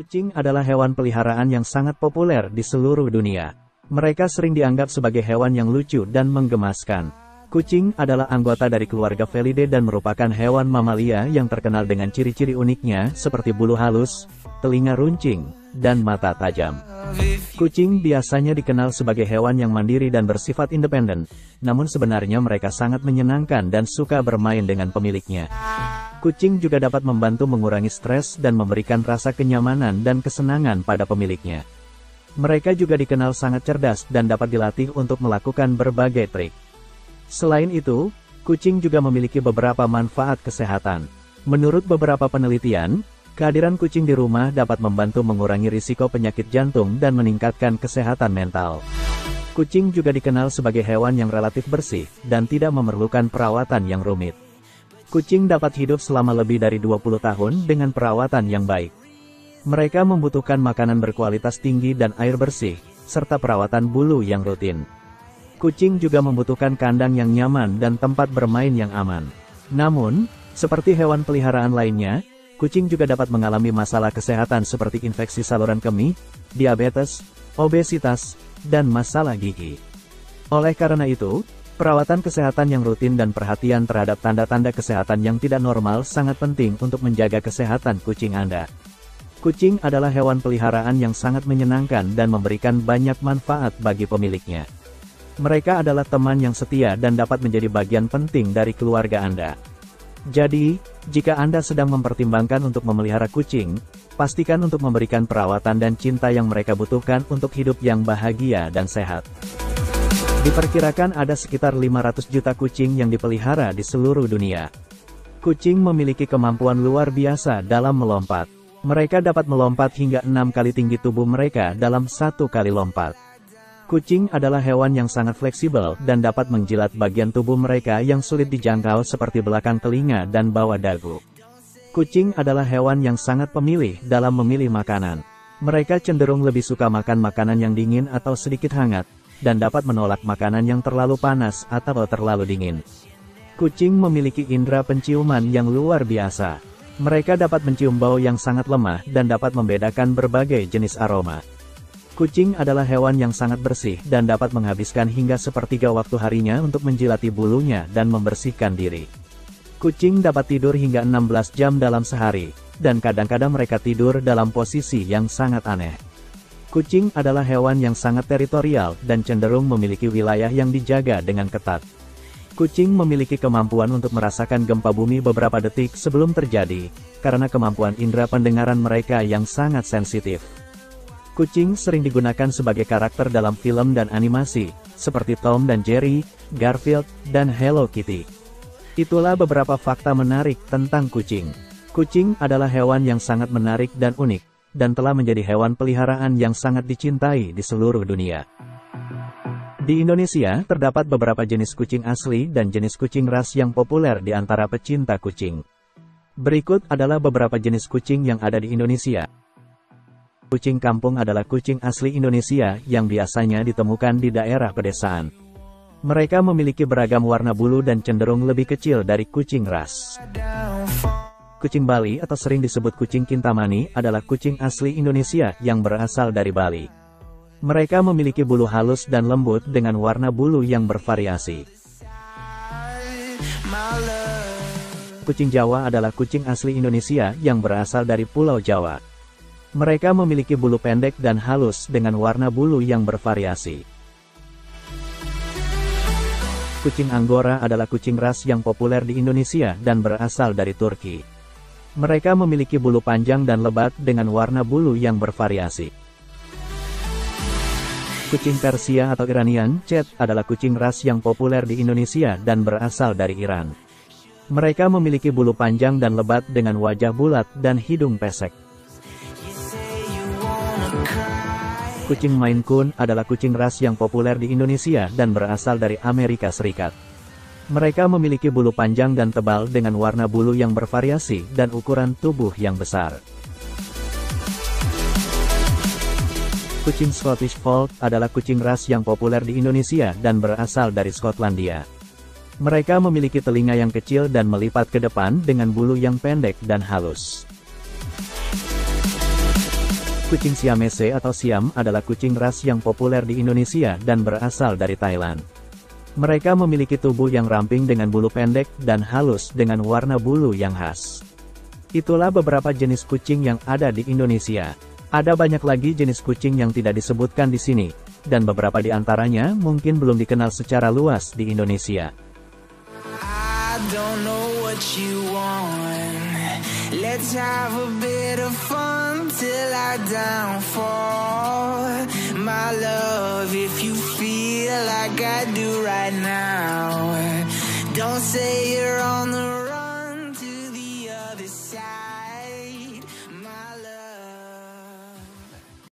Kucing adalah hewan peliharaan yang sangat populer di seluruh dunia. Mereka sering dianggap sebagai hewan yang lucu dan menggemaskan. Kucing adalah anggota dari keluarga Felidae dan merupakan hewan mamalia yang terkenal dengan ciri-ciri uniknya seperti bulu halus, telinga runcing, dan mata tajam. Kucing biasanya dikenal sebagai hewan yang mandiri dan bersifat independen, namun sebenarnya mereka sangat menyenangkan dan suka bermain dengan pemiliknya. Kucing juga dapat membantu mengurangi stres dan memberikan rasa kenyamanan dan kesenangan pada pemiliknya. Mereka juga dikenal sangat cerdas dan dapat dilatih untuk melakukan berbagai trik. Selain itu, kucing juga memiliki beberapa manfaat kesehatan. Menurut beberapa penelitian, kehadiran kucing di rumah dapat membantu mengurangi risiko penyakit jantung dan meningkatkan kesehatan mental. Kucing juga dikenal sebagai hewan yang relatif bersih dan tidak memerlukan perawatan yang rumit. Kucing dapat hidup selama lebih dari 20 tahun dengan perawatan yang baik. Mereka membutuhkan makanan berkualitas tinggi dan air bersih, serta perawatan bulu yang rutin. Kucing juga membutuhkan kandang yang nyaman dan tempat bermain yang aman. Namun, seperti hewan peliharaan lainnya, kucing juga dapat mengalami masalah kesehatan seperti infeksi saluran kemih, diabetes, obesitas, dan masalah gigi. Oleh karena itu, perawatan kesehatan yang rutin dan perhatian terhadap tanda-tanda kesehatan yang tidak normal sangat penting untuk menjaga kesehatan kucing Anda. Kucing adalah hewan peliharaan yang sangat menyenangkan dan memberikan banyak manfaat bagi pemiliknya. Mereka adalah teman yang setia dan dapat menjadi bagian penting dari keluarga Anda. Jadi, jika Anda sedang mempertimbangkan untuk memelihara kucing, pastikan untuk memberikan perawatan dan cinta yang mereka butuhkan untuk hidup yang bahagia dan sehat. Diperkirakan ada sekitar 500 juta kucing yang dipelihara di seluruh dunia. Kucing memiliki kemampuan luar biasa dalam melompat. Mereka dapat melompat hingga 6 kali tinggi tubuh mereka dalam 1 kali lompat. Kucing adalah hewan yang sangat fleksibel dan dapat menjilat bagian tubuh mereka yang sulit dijangkau seperti belakang telinga dan bawah dagu. Kucing adalah hewan yang sangat pemilih dalam memilih makanan. Mereka cenderung lebih suka makan makanan yang dingin atau sedikit hangat, dan dapat menolak makanan yang terlalu panas atau terlalu dingin. Kucing memiliki indera penciuman yang luar biasa. Mereka dapat mencium bau yang sangat lemah dan dapat membedakan berbagai jenis aroma. Kucing adalah hewan yang sangat bersih dan dapat menghabiskan hingga sepertiga waktu harinya untuk menjilati bulunya dan membersihkan diri. Kucing dapat tidur hingga 16 jam dalam sehari, dan kadang-kadang mereka tidur dalam posisi yang sangat aneh. Kucing adalah hewan yang sangat teritorial dan cenderung memiliki wilayah yang dijaga dengan ketat. Kucing memiliki kemampuan untuk merasakan gempa bumi beberapa detik sebelum terjadi, karena kemampuan indera pendengaran mereka yang sangat sensitif. Kucing sering digunakan sebagai karakter dalam film dan animasi, seperti Tom dan Jerry, Garfield, dan Hello Kitty. Itulah beberapa fakta menarik tentang kucing. Kucing adalah hewan yang sangat menarik dan unik, dan telah menjadi hewan peliharaan yang sangat dicintai di seluruh dunia. Di Indonesia, terdapat beberapa jenis kucing asli dan jenis kucing ras yang populer di antara pecinta kucing. Berikut adalah beberapa jenis kucing yang ada di Indonesia. Kucing kampung adalah kucing asli Indonesia yang biasanya ditemukan di daerah pedesaan. Mereka memiliki beragam warna bulu dan cenderung lebih kecil dari kucing ras. Kucing Bali atau sering disebut kucing Kintamani adalah kucing asli Indonesia yang berasal dari Bali. Mereka memiliki bulu halus dan lembut dengan warna bulu yang bervariasi. Kucing Jawa adalah kucing asli Indonesia yang berasal dari Pulau Jawa. Mereka memiliki bulu pendek dan halus dengan warna bulu yang bervariasi. Kucing Anggora adalah kucing ras yang populer di Indonesia dan berasal dari Turki. Mereka memiliki bulu panjang dan lebat dengan warna bulu yang bervariasi. Kucing Persia atau Iranian Cat adalah kucing ras yang populer di Indonesia dan berasal dari Iran. Mereka memiliki bulu panjang dan lebat dengan wajah bulat dan hidung pesek. Kucing Maine Coon adalah kucing ras yang populer di Indonesia dan berasal dari Amerika Serikat. Mereka memiliki bulu panjang dan tebal dengan warna bulu yang bervariasi dan ukuran tubuh yang besar. Kucing Scottish Fold adalah kucing ras yang populer di Indonesia dan berasal dari Skotlandia. Mereka memiliki telinga yang kecil dan melipat ke depan dengan bulu yang pendek dan halus. Kucing Siamese atau Siam adalah kucing ras yang populer di Indonesia dan berasal dari Thailand. Mereka memiliki tubuh yang ramping dengan bulu pendek dan halus dengan warna bulu yang khas. Itulah beberapa jenis kucing yang ada di Indonesia. Ada banyak lagi jenis kucing yang tidak disebutkan di sini, dan beberapa di antaranya mungkin belum dikenal secara luas di Indonesia. I don't know what you want. Let's have a bit of fun till I downfall. My love, if you feel like I do right now, don't say you're on the